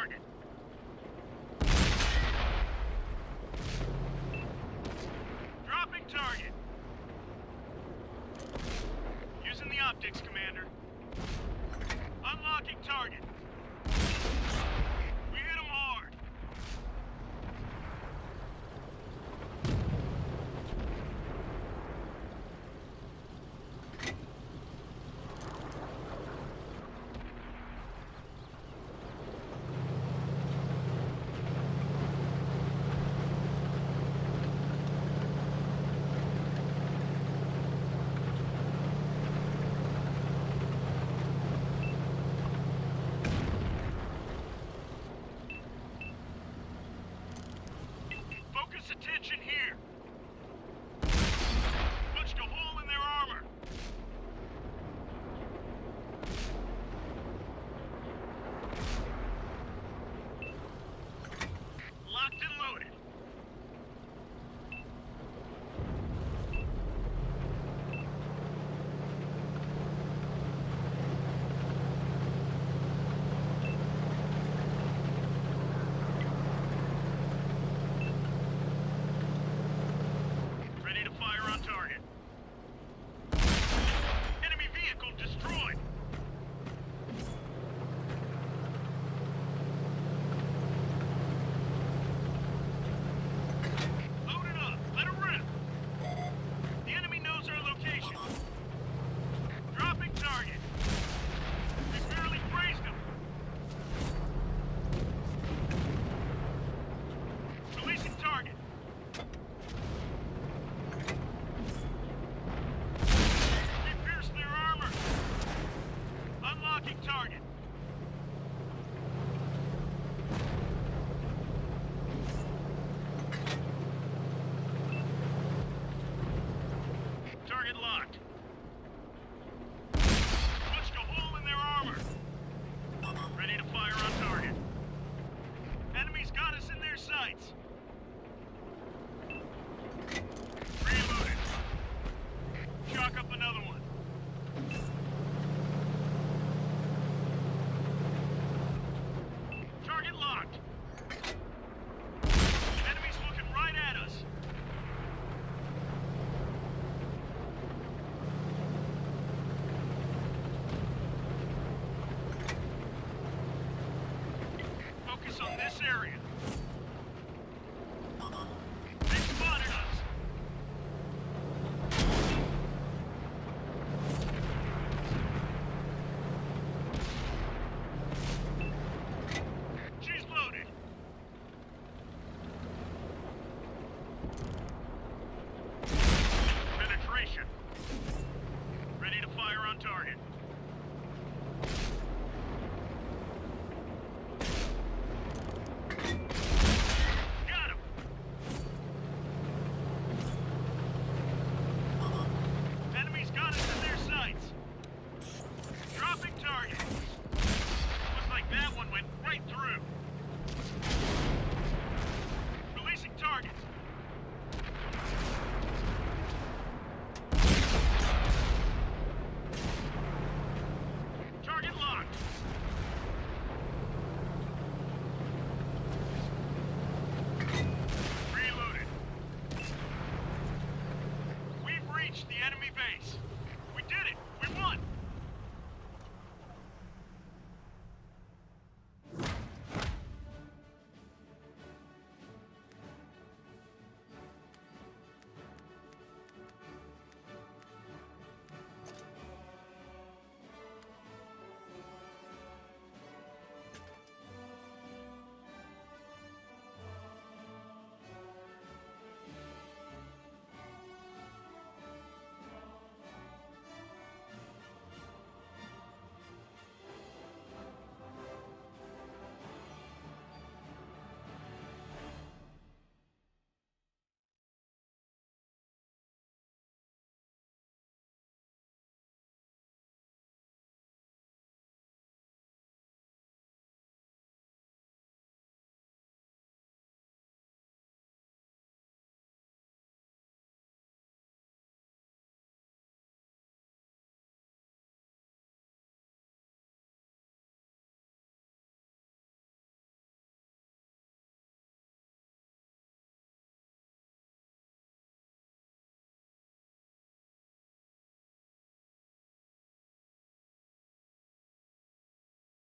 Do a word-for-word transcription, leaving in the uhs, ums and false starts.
target. Dropping target. Using the optics, Commander. Unlocking target. We hit him hard. Focus attention here. Punched a hole in their armor. Locked and loaded. Ready to fire on target. Enemy vehicle destroyed. Load it up. Let it rip. The enemy knows our location. Dropping target. We barely grazed him. Releasing target. We pierced their armor. Unlocking target. Target locked. Punched a hole in their armor. Ready to fire on target. Enemies got us in their sights. Reloaded. Chalk up another one. Target locked. Enemies looking right at us. Focus on this area.